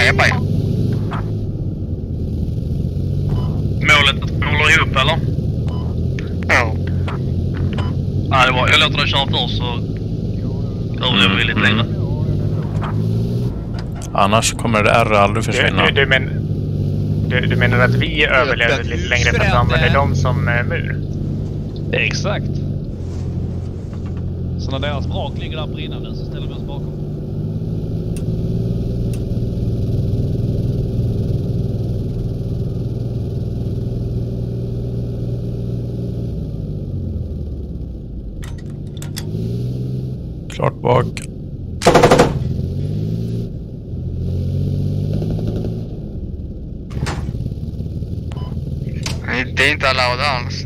Baja. Målet att vi håller ihop, eller? Ja. Nej, det var. Jag låter dig köra först så överlever vi lite längre. Annars kommer det R aldrig försvinna. Du menar att vi överlever lite längre för att vi använder dem som mur? Exakt. Så när deras vrak ligger där brinnande så ställer vi oss bakom. Klart bak. Det är inte allowed alls.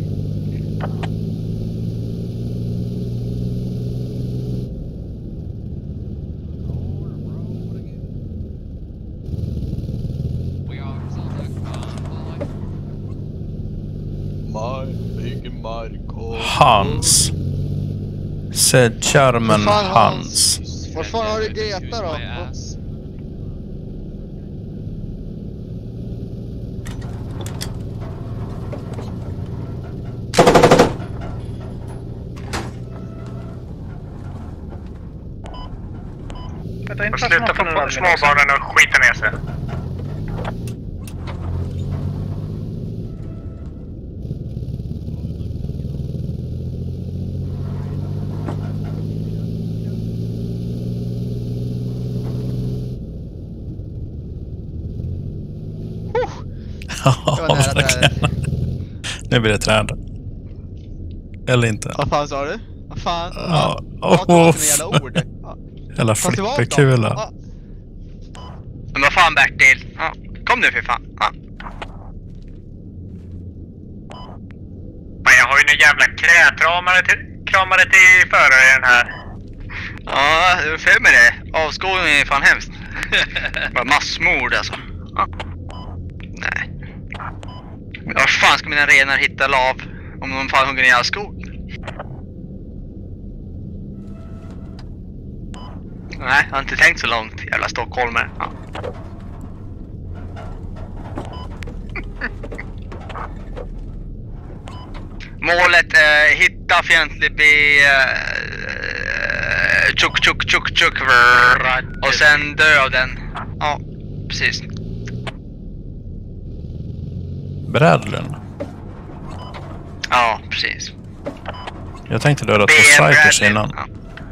Hans. Said Charmen Hans. Vad fan har du Greta då? Och sluta få småbarnen och skita ner sig. Ja, verkligen. Nu blir det träd. Eller inte. Vad fan sa du? Vad fan? Ja. Jävla ord. Jävla flipperkula. Ja. Men vad fan Bertil? Ja. Kom nu för fan. Ja. Men jag har ju en jävla kramare till föraren här. Ja, det är fel med det. Avskogning är fan hemskt. Bara massmord alltså. Ja. Nej. Men vad fan ska mina renar hitta lav om de fan hugger ner all skog? Nej, jag har inte tänkt så långt. Jävla stockholmare. Ja. Målet hitta fientlig tjuk och sen dö av den. Ja, precis. Brädlund. Ja, precis. Jag tänkte döda 2 psykers innan. Ja.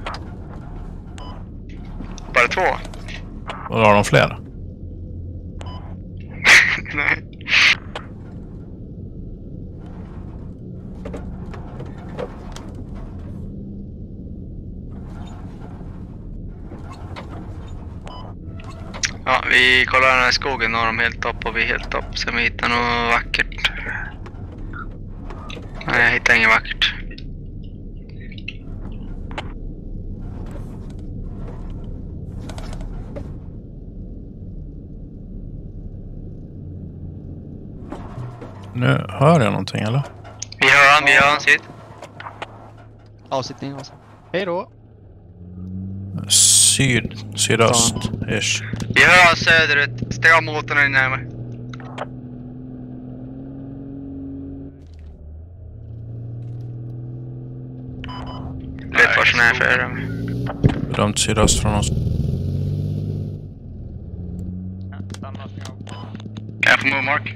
Bara 2? Och då har de fler. Nej. Ja, vi kollar den här skogen och de helt topp och vi är helt topp. Sen vi hittar något vackert. Nej, jag hittar inget vackert. Nu hör jag någonting, eller? Vi hör han sitt. Avsittning alltså. Hej då. Sydöst-ish. Vi hör han söderut. Stäng av motorn när ni närmare. Vet var som är för er. Bedömt sydöst från oss. Kan jag få move mark?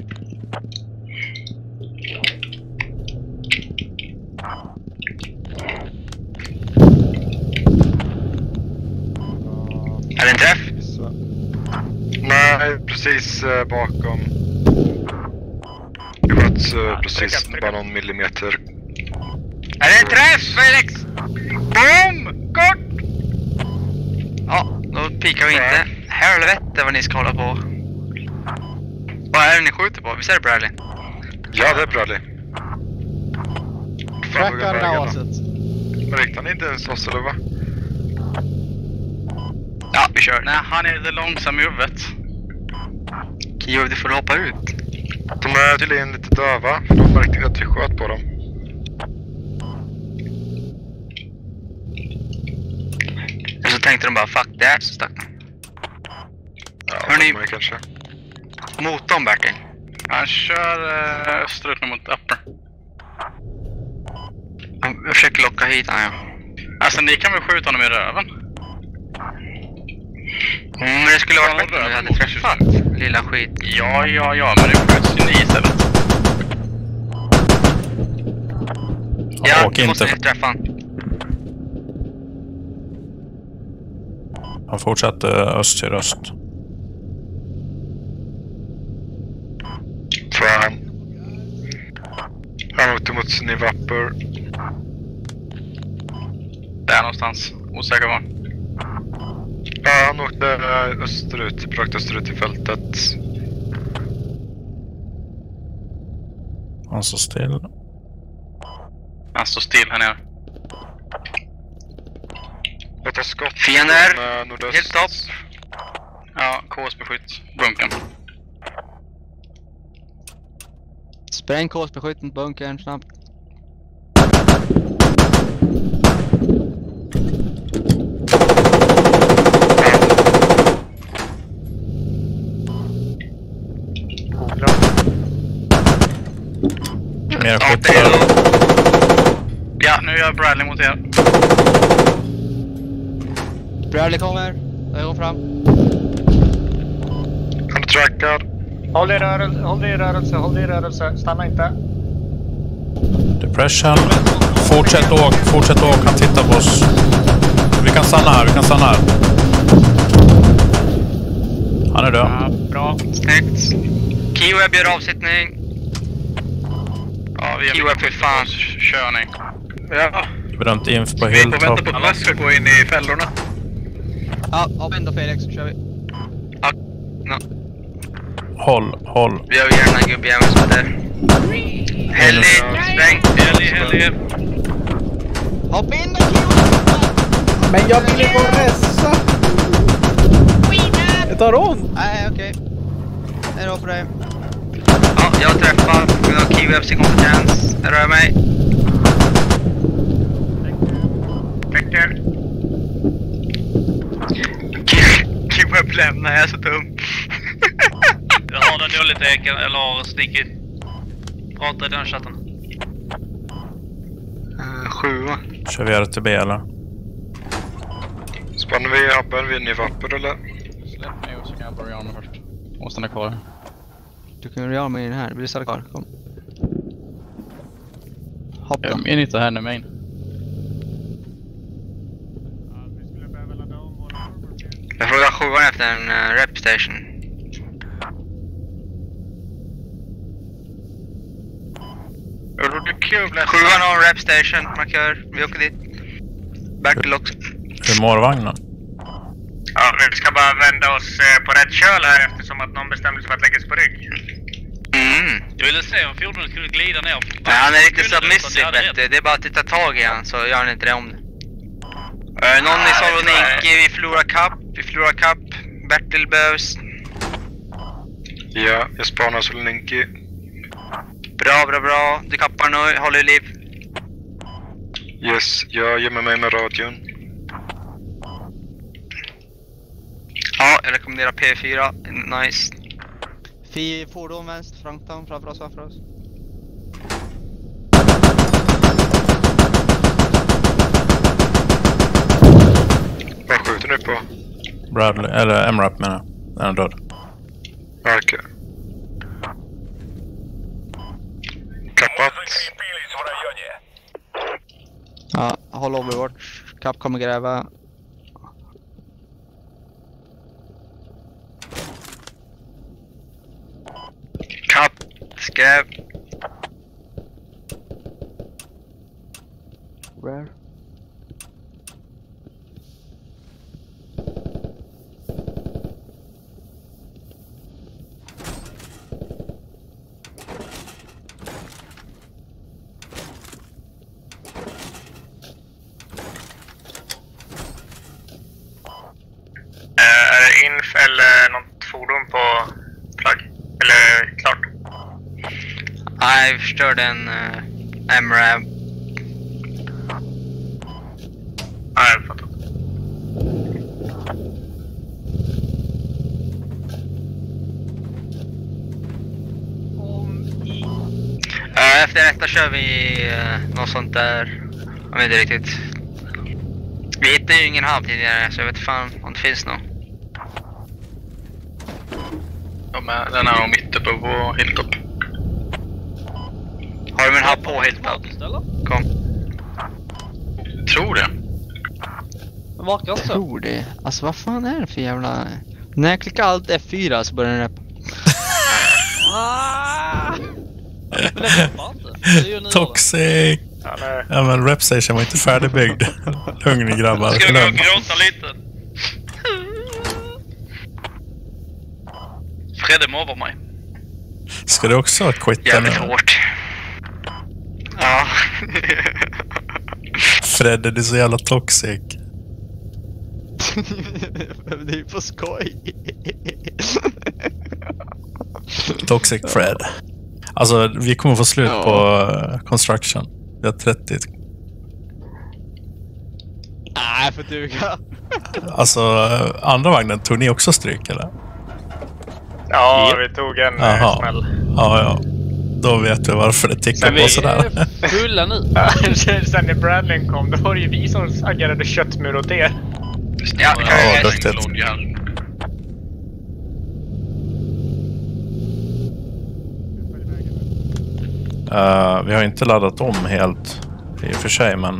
Är det en träff? Nej, precis bakom. Jag sköt precis bara någon millimeter. Är det en träff, Felix? Boom! Kort! Ja, då pikar vi inte. Helvete vad ni ska hålla på. Vad är det ni skjuter på? Visst är det Bradley? Ja, det är Bradley. Trackar raset. Men riktar ni inte ens oss eller va? Ja, vi kör. Nej, han är det långsam i huvudet. Kio, du får hoppa ut. De är tydligen lite döva, för de märkte att vi sköt på dem. Och så tänkte de bara, fuck det här, så stack de. Ja, ni- kommer kanske. Motorn, Bertil. Han kör österut mot upper. Jag försöker locka hit han, ja. Alltså ni kan väl skjuta honom i röven? Men det skulle vara bättre om vi hade träffat, lilla skit. Ja, men det skjuts ju ni istället. Ja, åk du måste inte. inte träffa han. Han fortsatte öst till öst. Fan. Han åkte mot sin vapper. Där någonstans. Osäker var. Ja, han åkte österut, rakt österut i fältet. Han står still. Han står still här nere. Jag tar skott Fiender, från nordöst. helt stopp. Ja, KSB-skytt. Bunkern. Spräng KSB-skytt mot bunkern snabbt. Mer Ja, skyttar. Ja, nu gör Bradley mot er. Bradley kommer. Jag går fram. Han är trackad. Håll i rörelse. Stanna inte. Depression. Fortsätt åk. Han tittar på oss. Vi kan stanna här. Han är död. Ja, bra. Snyggt. Kiweb gör avsittning. Ja, vi Kiweb för fan. Körning. Ja. Bedömt inf på Vi får vänta hilltop. på att West ska gå in i fällorna. Ja, avvänd då Felix, så kör vi. Håll. Vi har gärna en gubbjävel som heter Helly, spräng. Helg. Hopp in då, Kiwi! Men jag ville gå och resa! Det tar ont! Nej, okej. Det är då för dig. Ja, jag träffar. Vi har Kiwebs i kompetens. Jag rör mig. Täcker. Kiweb lämnar, jag är så dum. Jag har den dåligt eken eller stickit. Prata i den chatten. 7. Kör vi RTB eller? Spannar vi hubben vid ny vapper eller? Släpp mig och så kan jag börja om först. Och stanna kvar. Du kan göra med den här. Vill du stanna kvar? Kom. Hopp då. Jag är inte här nu, main. Jag frågar 7 efter en rep station. Sjuan har en rep station, markör. Vi åker dit. Bertil också. Hur mår vagnen? Ja, vi ska bara vända oss på rätt köl här eftersom att någon bestämde sig för att lägga sig på rygg. Jag ville se om fordonet skulle glida ner. Ja, han är lite submissive, vet du. Det är bara att titta tag i han så gör han inte det om det. Någon i Saloniki, vi förlorar kapp. Bertil behövs. Ja, jag spanar Solninki. Bra. Du kappar nu, håller i liv. Yes, jag gömmer mig med radion. Ja, jag rekommenderar P4. Nice. Fordon vänster, framför oss. Vad skjuter ni på? Bradley, eller MRAP menar jag. Den är död. Okej. Kappat. Ja, håll overwatch. Kapp kommer gräva. Kapp. Skräp. Where? Är det inf eller något fordon på flagg? Eller klart? Nej, vi förstörde en MRAB. Ja, jag fattar. Ja, efter detta kör vi något sånt där. Jag vet inte riktigt. Vi hittade ju ingen hamn tidigare, så jag vet fan om det finns någon. Ja, men den är mitt uppe på hilltop. Har du en hamn på hilltop? Kom. Jag tror det. Det verkar så. Tror det. Alltså vad fan är det för jävla... När jag klickar allt F4 så börjar den rappa. Men det rappar inte. Det är ju nu. Toxic! Ja men repstation var inte färdigbyggd. Lugn grabbar. Ska jag gråta lite? Fredde mobbar mig. Ska du också quitta nu? Jävligt hårt. Ja. Fredde, det är så jävla toxic. Det är ju på skoj. Toxic Fred. Alltså, vi kommer få slut på construction. Vi har 30. Nej, för duga. Alltså, andra vagnen, tog ni också stryk, eller? Ja, vi tog en smäll. Ja. Då vet vi varför det tickar på sådär. Vi är fulla nu. Sen när Bradley kom, då var det ju vi som agerade köttmur åt er. Ja, duktigt. Vi har inte laddat om helt i och för sig, men...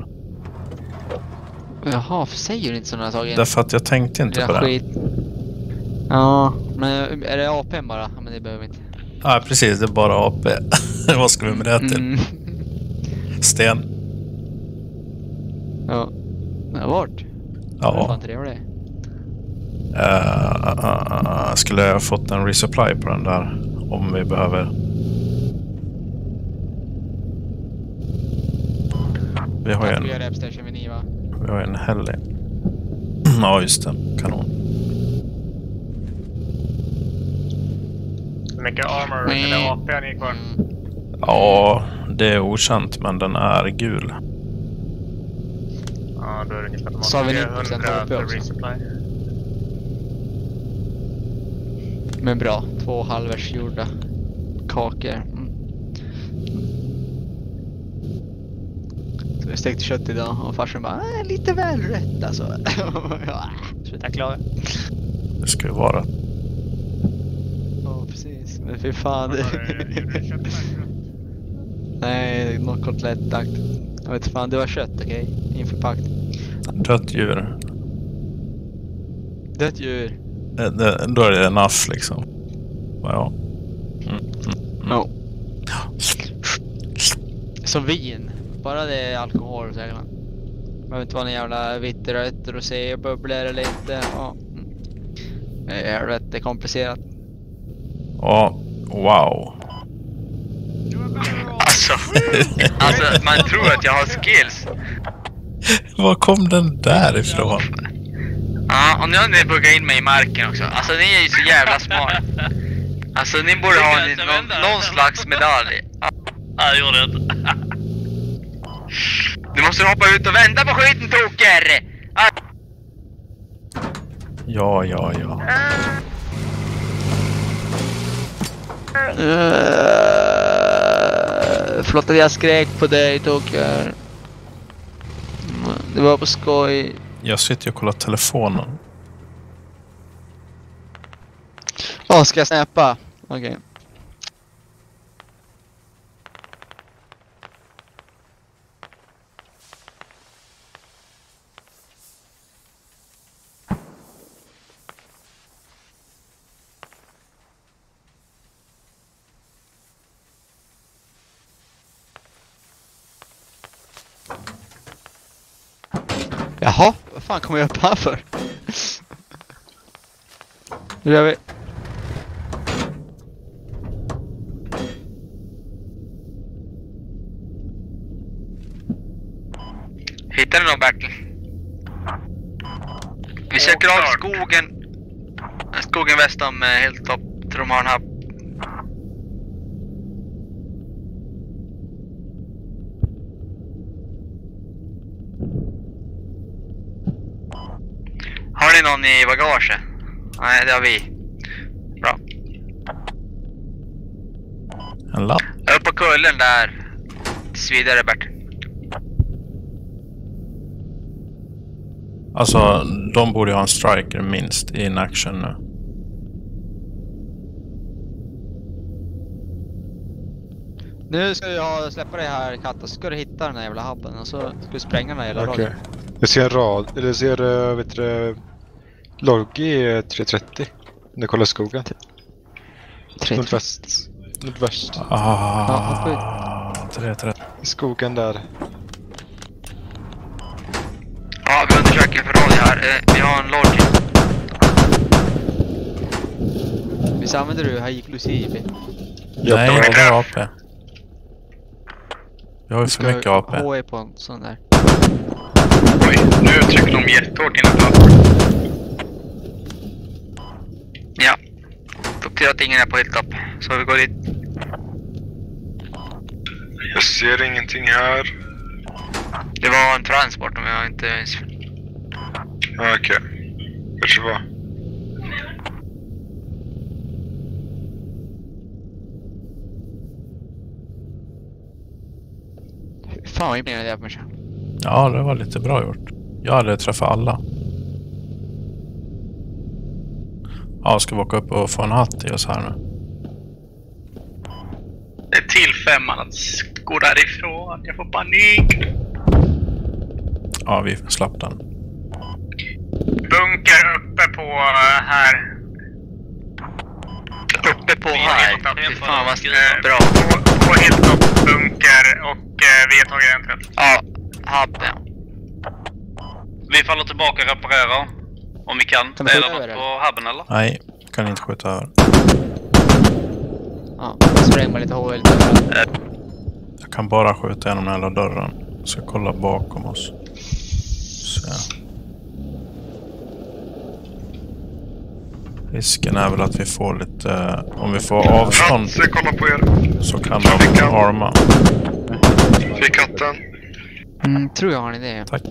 Jaha, för säger du inte sådana saker? Därför att jag tänkte inte på det. Skit. Ja, men är det AP bara? Ja, men det behöver vi inte. Ja, precis. Det är bara AP. Vad ska vi med det till? Sten. Ja. Det har varit. Ja. Fan trevligt. Skulle jag fått en resupply på den där om vi behöver. Vi har ju en... Vi har en heli. Ja, just det. Kanon. Hur mycket armor eller AP har ni kvar? Ja, det är okänt, men den är gul. Ja, då är det ungefär Så har vi 90% AP också. resupply. Men bra, 2 halvers gjorda kakor. Så vi stekte kött idag och farsan bara, lite väl rätt alltså. Sluta klaga. Det ska ju vara. Ja, precis. Men fy fan. Nej, något kotlettakt. Jag vet fan, det var kött, okej? Införpackt. Dött djur. Dött djur. Då är det enough liksom. Ja. No. Som vin. Bara det är alkohol säger man. Man vet inte vad en jävla vittrött, rosé, bubblor eller inte. Ja. Det är rätt komplicerat. Ja, wow. Alltså, man tror att jag har skills. Var kom den där ifrån? Ja, och nu har ni buggat in mig i marken också. Alltså, ni är ju så jävla smart. Alltså, ni borde ha någon slags medalj. Nej, jag gjorde det inte. Du måste hoppa ut och vända på skiten, toker! Ja. Förlåt att jag skrek på dig, toker. Det var på skoj. Jag sitter och kollar telefonen. Ska jag snäppa? Okej. Jaha, vad fan kommer jag upp här för? Nu gör vi. Hittar du någon, Bertil? Vi söker av skogen väst om Hilltop. Tror de har en hub. Har ni någon i bagaget? Nej, det har vi. Bra. En lapp. Upp på kullen där. tills vidare, Bert. Alltså, de borde ha en striker minst i in action nu. Nu ska jag släppa dig här, Katt, och så ska du hitta den här jävla hubben och så ska du spränga den här jävla Okej. radion. Jag ser en rad, eller jag ser, vet du, logg 330. Nu kollar skogen. 30. Nordväst. Nordväst. Ah, 330. I skogen där. Ja, vi undersöker för radio här. Vi har en lodge. Visst använder du exklusiv? Nej, det är AP. Vi har ju för mycket AP. HE på en sån där. Oj, nu trycker de jättehårt innanför. Ja. Fokusera att ingen är på hilltop. Så vi går dit. Jag ser ingenting här. Det var en transport om jag inte ens... Okej. Kanske var. Fan vad imponerande jag är på mig. Ja, det var lite bra gjort. Jag hade träffat alla. Ja, ska vi åka upp och få en hatt i oss här nu? Det är till 5 att gå därifrån. Jag får panik. Ja, vi slapp den. Bunker uppe på här. Uppe på här. Fy fan vad bra. På hilltop, bunker och vi har tagit en träff. Ja, hubben. Vi faller tillbaka och reparerar. Om vi kan. Kan vi skjuta Eller över något på hubben eller? Nej, kan inte skjuta över. Ja, spräng mig lite HE lite överallt. Jag kan bara skjuta genom den hela dörren. Jag ska kolla bakom oss. Så. Risken är väl att vi får lite... Om vi får avstånd Så kolla på er. så kan de arma. Fick katten. Tror jag har en idé. Tack.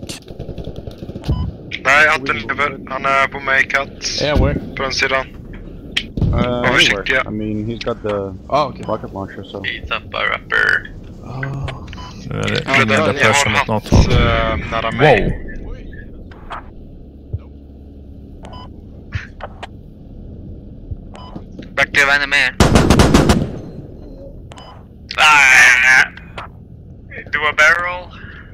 Nej, hatten lever. Han är på mig, katt. Yeah, where? På den sidan. Anywhere. I mean, he's got the rocket launcher, so. He's up a rapper. Nu är det Ja, ingen jag depression har åt något hatt håll. nära mig. Wow! Bert, jag vänder med er. Do a barrel.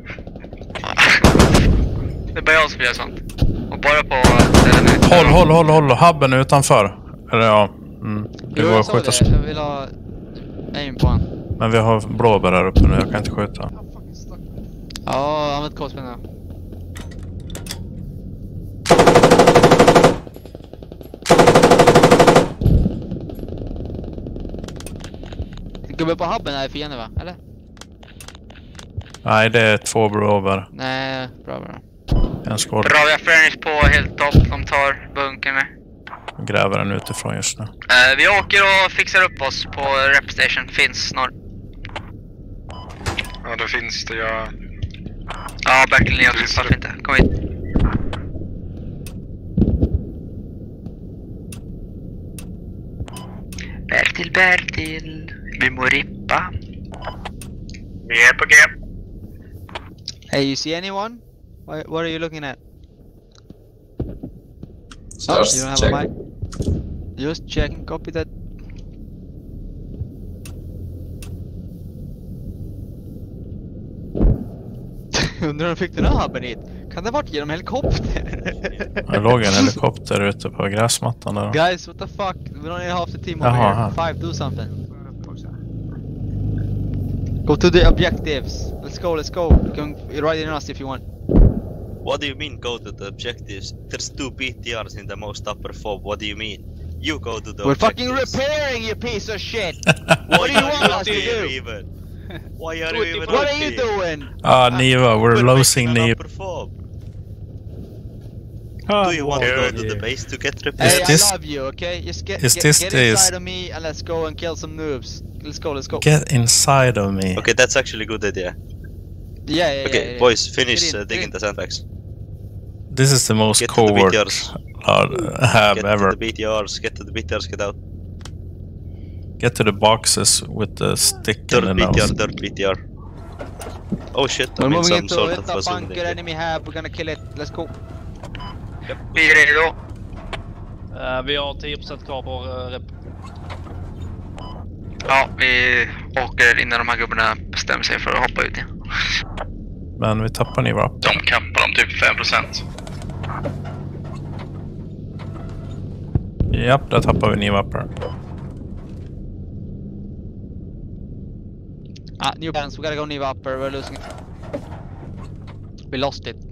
Det är bara jag som gör sånt. Och bara på ställen. Håll! Hubben utanför. Eller ja. Det går att skjuta. Jag vill ha aim på han. Men vi har blåbär här uppe nu. Jag kan inte skjuta. Ja, använd kodspänna. Gubben på hubben är fiende, va? Eller? Nej, det är 2 blåbär. Nej, bra. En skål. Bra, vi har furnish på hilltop. De tar bunkern här. Gräver den utifrån just nu. Vi åker och fixar upp oss på rep station. Finns snart. Ja, det finns det. Jag... Ja, Bertil Nilsson. Varför inte? Kom hit. Bertil. Vi må rippa. Vi är på G. Hey, you see anyone? What are you looking at? Just you don't have check. a mic? Just checking, copy that. Undrar om de fick den här hubben hit? Kan det ha varit genom helikopter? Det låg en helikopter ute på gräsmattan där. Guys, what the fuck? We don't need half the team over Jaha, here. 5, do something. Go to the objectives. Let's go. You can ride in us if you want. What do you mean go to the objectives? There's 2 BTRs in the most upper fob. What do you mean? You go to the We're objectives. fucking repairing, you piece of shit! What do you want us to do? Even? Why are you even What are you doing? Niva, we're losing Niva. upper fob. Do you want to go to the base to get repaired? Hey, this- I love you, okay? Just get is get this inside of me and let's go and kill some noobs. Let's go. Get inside of me. Okay, that's actually a good idea. Yeah. Okay, boys, finish Get in, digging the sandbags. This is the most Get to the covert BTRs. I have Get ever. to the BTRs. Get to the BTRs. Get out. Get to the boxes with the stick in Third the BTR. nose. Third BTR. Oh shit, I We're mean moving some into sort it. of The a zombie. bunker enemy have. We're gonna kill it. Let's go. Vi är redo. Vi har 10% kvar på rep. Ja, vi åker innan de här gubbarna bestämmer sig för att hoppa ut igen. Men vi tappar ni VOIP. De kappar dem typ 5%. Japp, där tappar vi ni VOIP. New plans. We gotta go new upper. We're losing it. We lost it.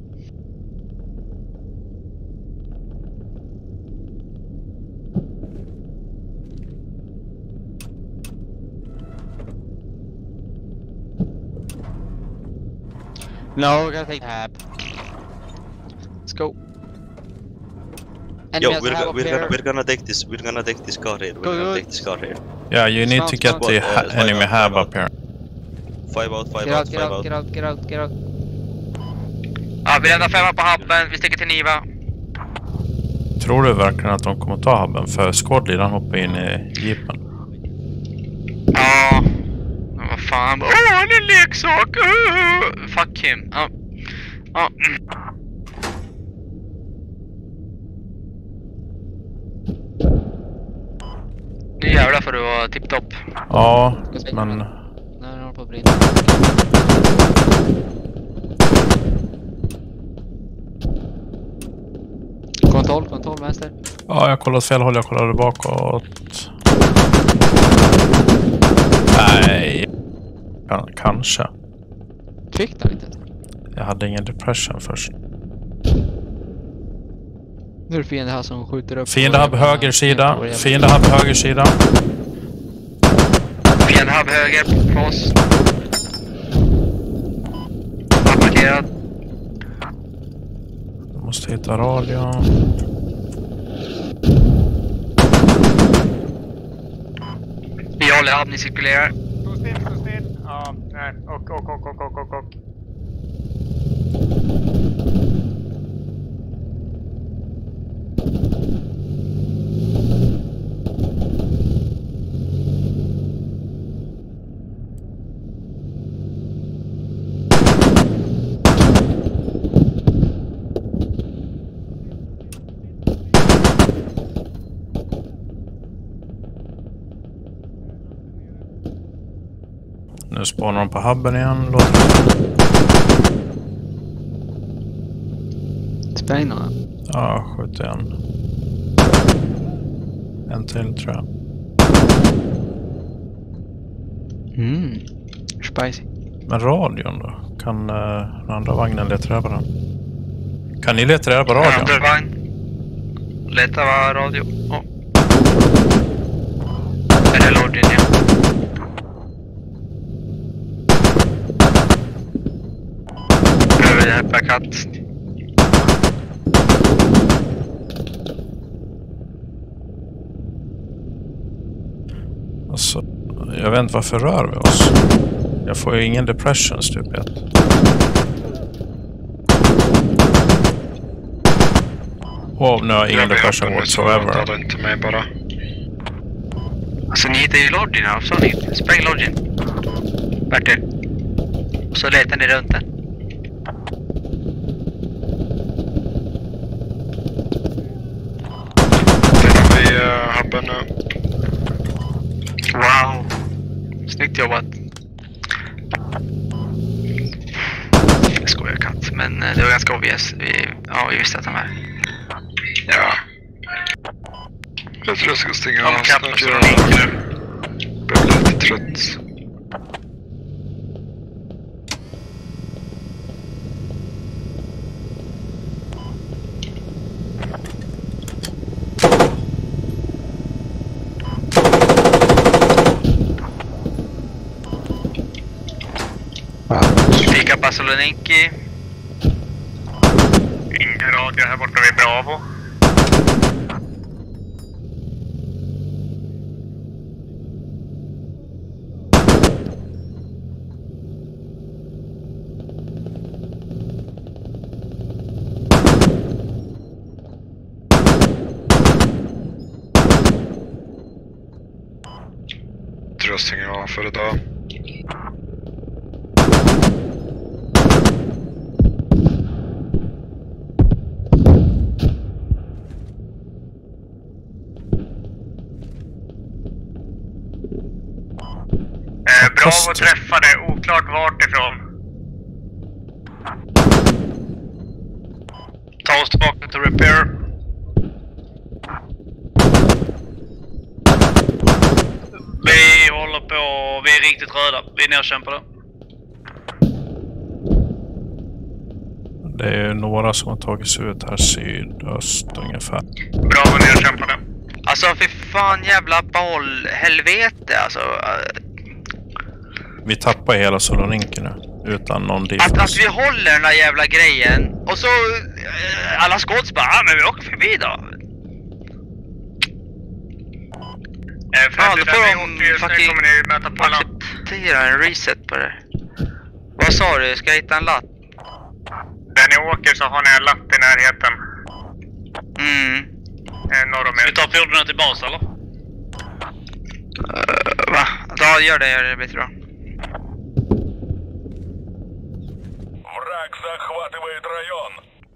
No, we gotta take tab. Let's go. Yo, Enemies have up here. we're gonna take this. We're gonna take this car here. We're gonna take this car here. Yeah, you need to get the enemy hab up here. 5 out, 5 Get out, out, 5 get out, out. get out, get out, get out. Ja, vi räddar 5 på hubben. Vi sticker till Niva. Tror du verkligen att de kommer ta hubben? För skådlidan hoppar in i jeepen. Ja. Men vad fan. Åh, han är en leksak. Fuck him. Ja. Ja. Nu jävlar får du vara tipptopp. Ja, men... Nej, den håller på att brinna. Kontroll, vänster. Ja, jag kollade fel håll. Jag kollade bakåt. Nej. Kanske. Fick den inte. Jag hade ingen depression först. Nu är det fiende här som skjuter upp. Fiende hub höger sida. Fiende hub höger sida. Fiende hub höger på oss. Markerad. Jag måste hitta radion. Vi håller hub, ni cirkulerar. Stå still. Ja, nej. Och. Nu spånar de på hubben igen. Låter det. Spännande. Ja, skjut igen. En till tror jag. Spicy. Men radion då? Kan den andra vagnen leta reda på den? Kan ni leta reda på radion? Andra vagn. Leta var radio. Oh. Är det Lordin, ja? Över det här paket. Alltså, jag vet inte varför rör vi oss. Jag får ju ingen depression typ 1. Wow, nu har jag ingen depression whatsoever. Jag inte mig bara. Alltså ni hittar ju Lordin här, så ni spräng Lordin. Bertil. Och så letar ni runt den. Vi hubben nu. Wow. Snyggt jobbat. Jag skojar katt, men det var ganska obvious. Vi visste att han var. Ja. Jag tror jag ska stänga av snart. Jag börjar bli lite trött. Fika Passoloniki. Ingen radio här borta vid Bravo. Jag tror jag stänger av för idag. Bravo träffade, oklart vart ifrån. Ta oss tillbaka till repair. Vi håller på, vi är riktigt röda. Vi är nerkämpade. Det är några som har tagit sig ut här sydöst ungefär. Bravo nerkämpade. Alltså fy fan jävla bollhelvete alltså. Vi tappar hela Saloninken nu. Utan någon diffus. Att vi håller den där jävla grejen. Och så alla skotts bara, men vi åker förbi då. Ja, då får de fucking kommer ni möta på acceptera en reset på det. Vad sa du? Ska jag hitta en latt? Där ni åker så har ni en latt i närheten. Norr om er. Ska vi ta fordonet till bas eller? Va? Ja, gör det blir bra. Враг захватывает район.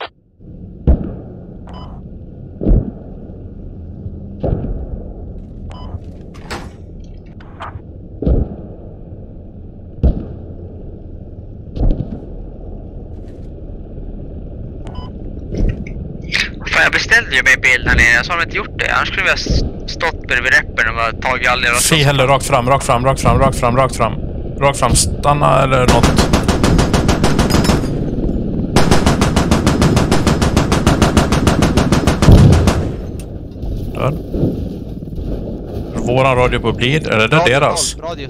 Fan, jag beställde ju mig bild här nere. Jag sa de inte gjort det. Annars skulle vi ha stått bredvid reppen och bara tagit all deras... Fri heller rakt fram. Rakt fram. Stanna eller något. Död. Våran radio på bleed. Eller det deras? Radio.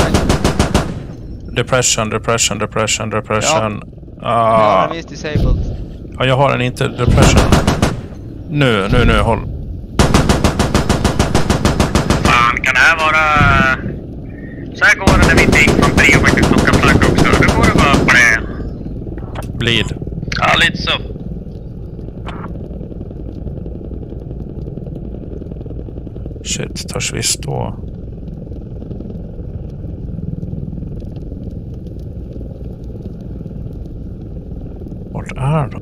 Depression. Ja, den är disabled. Ja, jag har en inte depression. Nu, håll. Fan, kan det här vara... Så här går det när vi inte gick från 3 och faktiskt plockar flagg också. Då går det bara på det. Bleed. Ja, lite så. Shit, törs vi stå? Vart är de?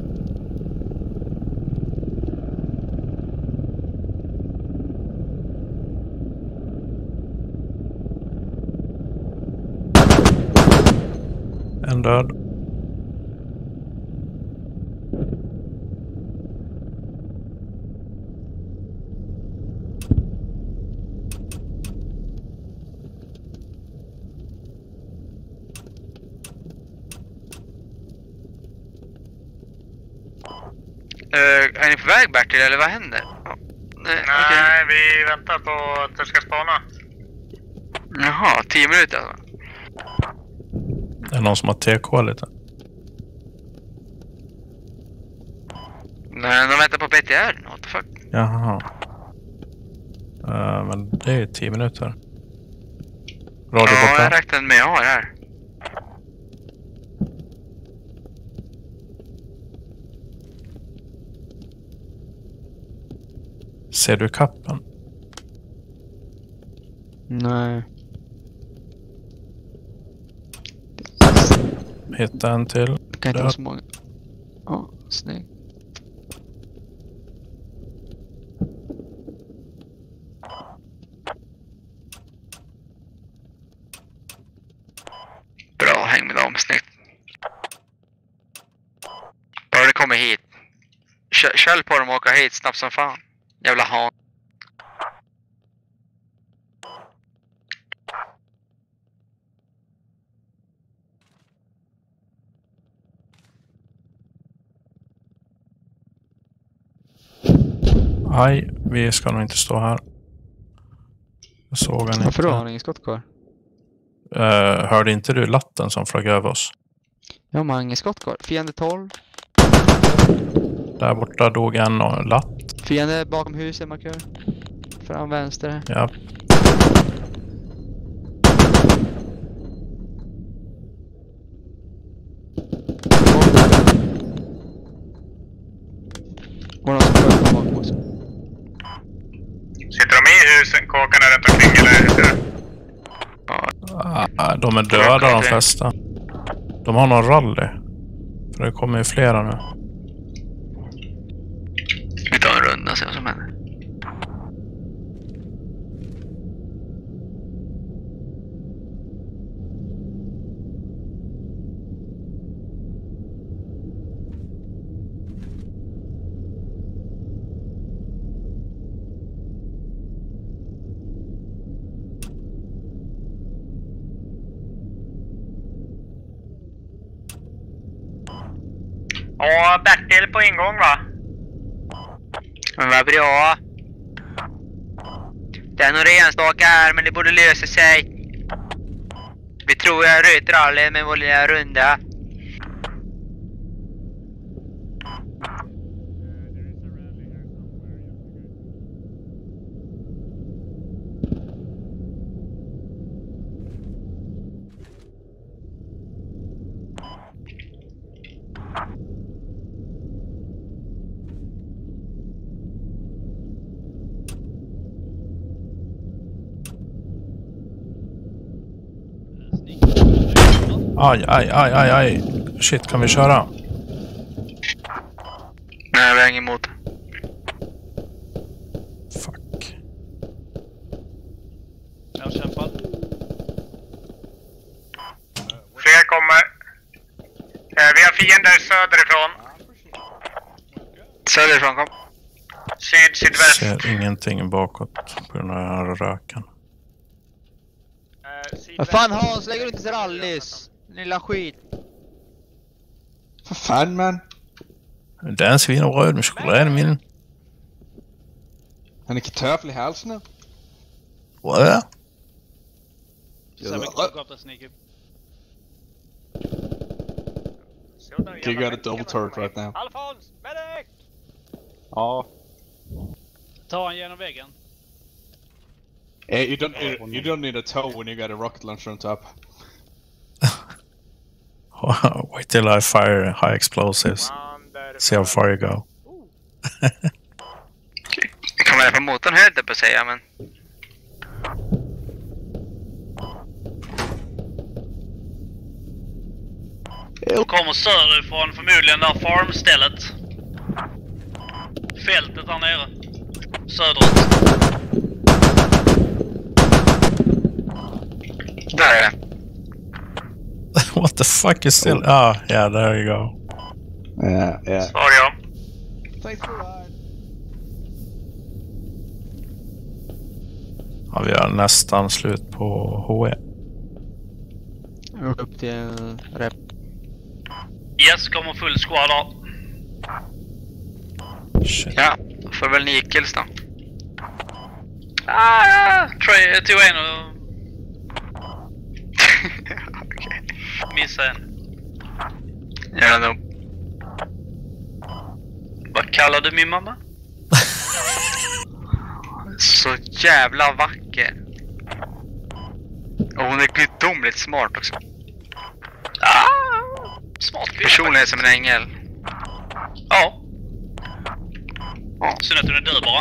En död. Är ni på väg Bertil eller vad händer? Nej, vi väntar på att du ska spana. Jaha, 10 minuter alltså. Är det någon som har TK lite? Nej, de väntar på BTR. What the fuck? Jaha. Men det är 10 minuter. Radio ja, borta. jag räknade med jag har här. Ser du kappen? Nej. Hitta en till. Det kan inte vara så många. Ja, snyggt. Bra, häng med dem, snyggt. Bara det kommer hit. Käll på dem och åka hit snabbt som fan. Jävla han. Nej, vi ska nog inte stå här. Jag såg han inte. Varför då? Har ni ingen skott kvar? Hörde inte du latten som flög över oss? Ja, man har ingen skott kvar. Fiende 12. Där borta dog en latt. Fiende bakom huset, markör. Fram vänster här. Ja. Var någon som sköt bakom oss? Sitter de i husen, kåkarna runt omkring eller? De är döda de flesta. De har någon rally. För det kommer ju flera nu. Vi tar en runda och ser vad som händer. Ja, Bertil på ingång va? Men vad bra. Det är några enstaka här, men det borde lösa sig. Vi tror jag röt rally med vår lilla runda. Aj. Shit, kan vi köra? Nej, vi har ingen emot. Fuck. Jag kämpar. Fler kommer. Vi har fiender söderifrån. Söderifrån kom. Sydväst. Ser ingenting bakåt på den här röken. Vad fan Hans, lägger du inte rallys? Lilla skit. Vad fan, man? Det är en svinröd med choklad i min. Han är kartoffel i halsen nu. What? You got a double turret right now. Alfons, medic! Ja. Ta han genom väggen. You don't need a tow when you got a rocket launcher on top. Wait till I fire high explosives. See how far you go. Kan man på motorn höll det på att säga, men... Kommer söderifrån, förmodligen där farmstället. Fältet där nere. Söderut. Där är det. What the fuck is still... yeah, there you go. Yeah. Sorry ja. Thanks for ride. Ja, vi har nästan slut på HE. Upp till rep. Yes, kommer full squad där. Shit. Ja, får väl Nikels då. Jag tog en och... Okej. Missa en. Gör det nog. Vad kallar du min mamma? Så jävla vacker. Och hon är gudomligt smart också. Smart kvinna. Personligen är som en ängel. Ja. Synd att hon är död bara.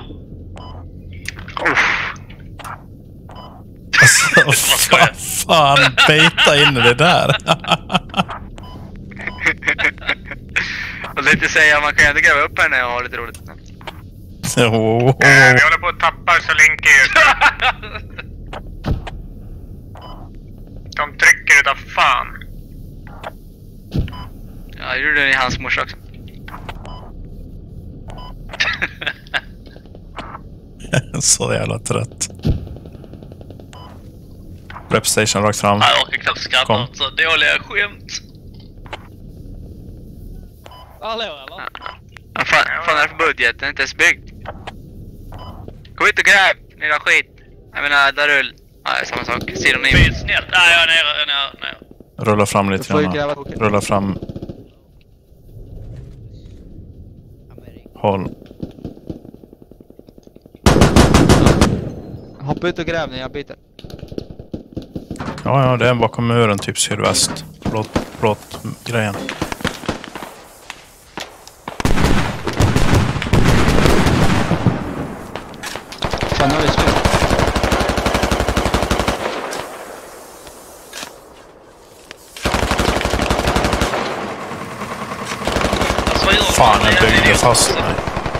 Alltså, vad fan, beta in i det där. Och lite säga, man kan ju inte gräva upp henne och ha lite roligt. Vi håller på att tappa så Linky ut. De trycker utav fan. Ja, det gjorde den i hans morsa också. Så jävla trött. Repstation rakt fram. Jag orkar knappt skratta Kom. åt så dåliga skämt. Hallå eller? Vad fan är det för budget? Den är inte ens byggd. Kom hit och gräv, lilla skit. Jag menar, där rull. Ja, samma sak. Sidan in. Fy snällt. Nej, jag är nere. Rulla fram lite grann. Rulla fram. Håll. Hoppa ut och gräv när jag byter. Ja, det är bakom muren typ sydväst. Plåt grejen. Fan, har vi slut? Fan, jag byggde fast mig.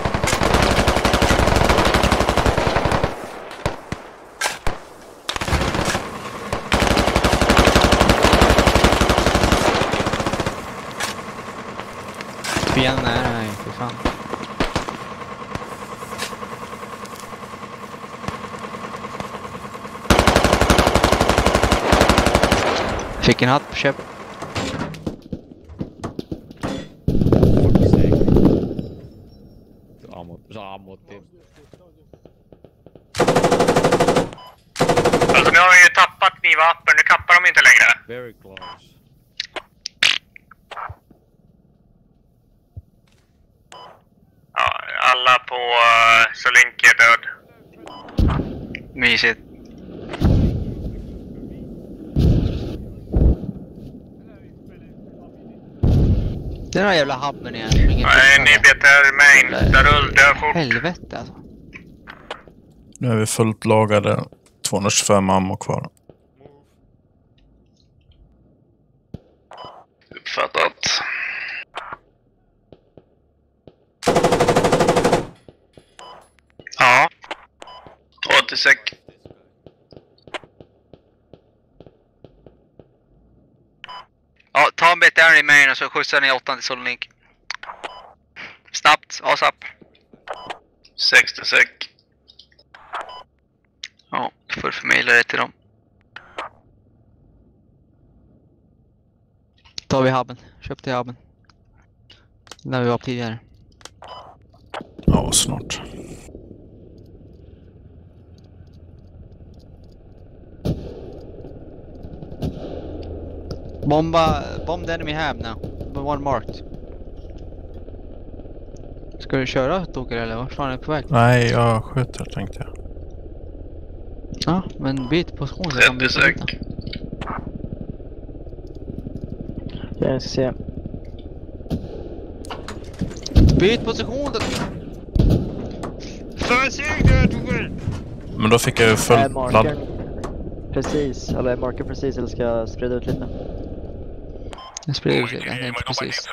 Ben nej, för fan. Fick en hatt på köp. Alltså nu har vi ju tappat knivappen, nu kappar de inte längre. Very close. Ja, alla på Solink är död. Mysigt. Den här jävla hubben igen. Nej, ni BTR main. Där rull, dö fort. Helvete alltså. Nu är vi fullt lagade. 225 ammo kvar. Uppfattat. Ja. 86. Ja, ta en BTR i main och så skjutsar ni 8 till Solink. Snabbt, ASAP. 66. Ja, du får förmedla det till dem. Tar vi hubben. Köpte hubben. När vi var tidigare. Ja, snart. Bomb the enemy hab now. One marked. Ska du köra Toker eller vart fan är du på väg? Nej, jag skjuter tänkte jag. Ja, men byt position så kan vi byta. Jag ska se. Byt position då! Men då fick jag ju full ladd. Precis, eller är marken precis eller ska jag sprida ut lite? Jag sprider ut lite, det är inte precis.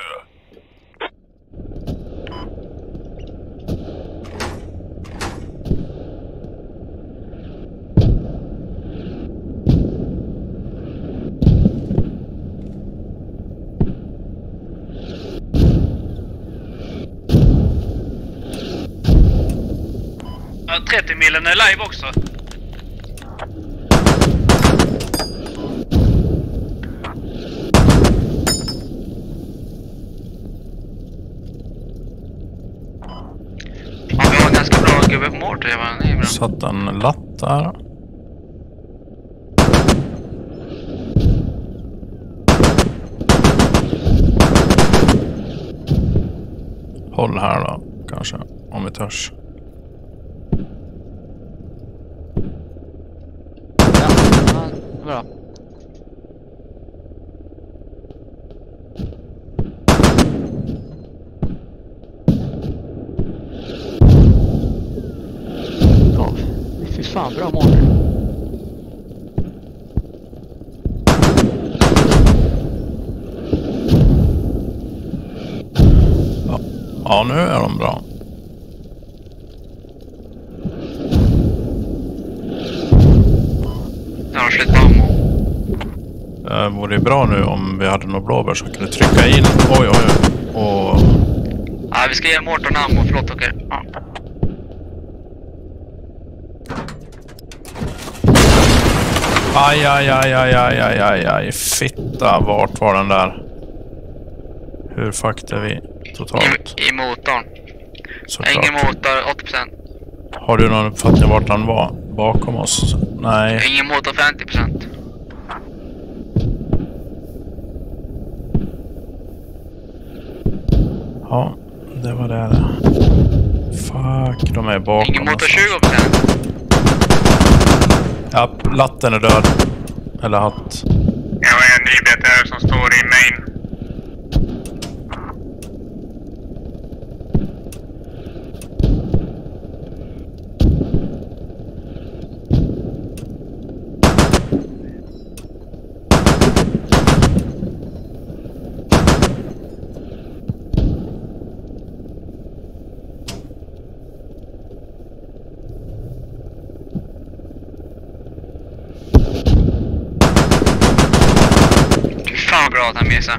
Ja, 30 millen är live också. Ja, vi har en ganska bra gubbe på mortar, det är bra. Satt en latt där. Håll här då, kanske, om vi törs. Ja, bra. Ja, fy fan, bra mål. Ja, nu är de bra. Jag har slut ammo. Det vore bra nu om vi hade några blåbär som kunde trycka in. Oj, oj, oj. Och... Ja, vi ska ge Mårten ammo, förlåt Toker. Ja. Aj, aj, aj, aj, aj, aj, aj, aj. Fitta, vart var den där? Hur fuckade vi totalt? I motorn. Såklart. Ingen motor, 80%. Har du någon uppfattning vart han var? Bakom oss? Nej. Ingen motor, 50%. Ja, det var det. Fuck, de är bakom. Ingen motor, 20%. Ja, latten är död. Eller hatt. Jag har en ny BTR som står i main. Fan bra att han missar.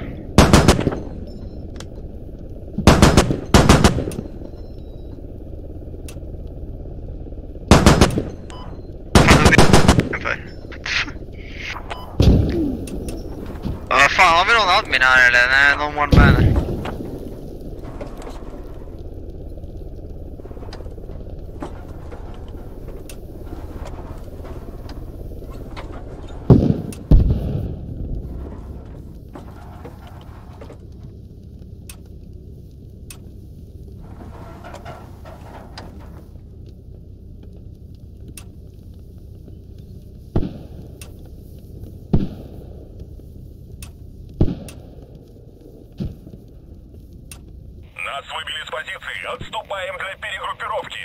Vad fan, har vi någon admin här eller? Nej, någon one man. Нас выбили с позиции. Отступаем для перегруппировки.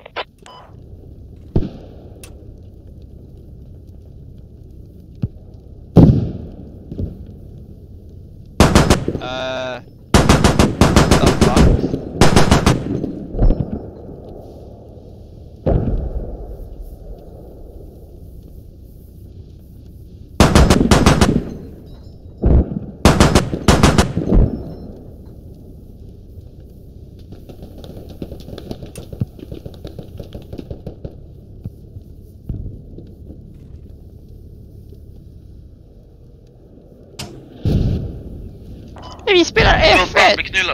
Vi spelar F1! Med knullat.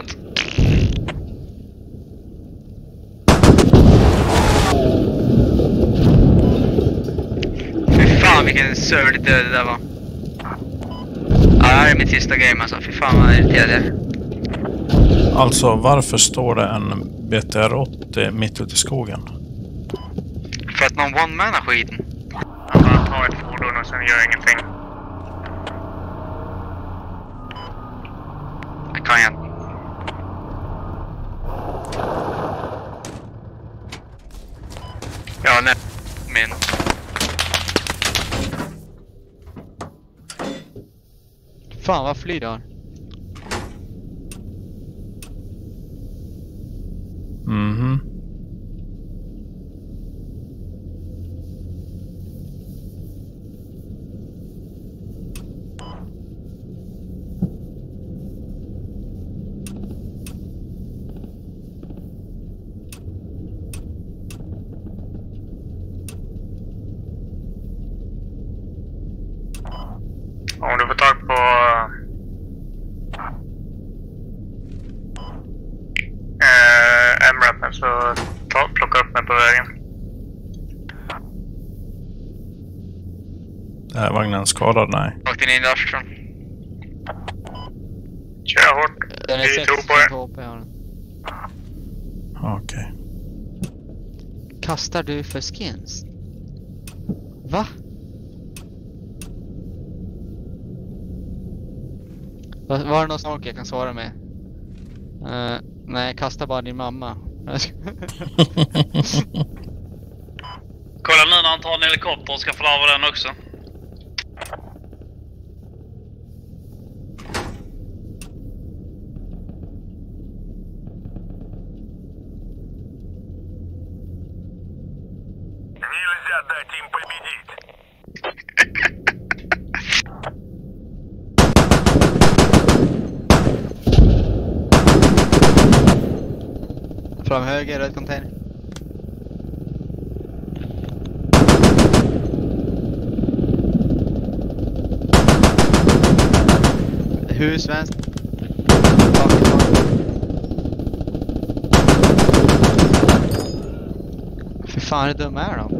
Fy fan vilken sörlig död det där var. Ja, det här är mitt sista game alltså. Fy fan vad irriterad jag är. Alltså, varför står det en BTR-80 mitt ute i skogen? För att någon one-manar skiten. Han bara tar ett fordon och sen gör ingenting. Jag kan igen. Ja, nej. Min. Fan vad flyr det har. Mhm. Om du får tag på M-rappen så plocka upp mig på vägen. Är vagnen skadad? Nej. Åkte ni in i Ashton? Kör hårt. Den är Vi 6 tror på er. HP har den. Okej. Kastar du för skins? Va? Var det någon snork jag kan svara med? Nej, kasta bara din mamma. Kolla nu när han tar en helikopter och ska förlarva den också. Нельзя дать им победить. Fram höger, röd container. Hus vänster. Fy fan, hur dumma är de?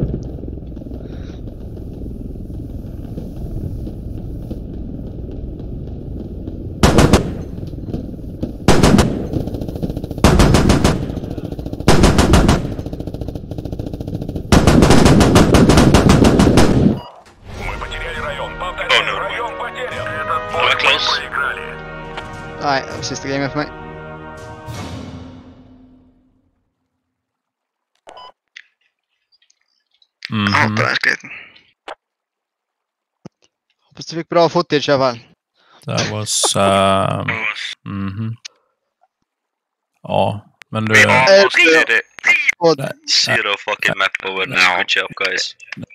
Nej, sista gamen för mig. Hoppas du fick bra footage i alla fall. That was... Ja, men du... Zero fucking map over now. Good job, guys.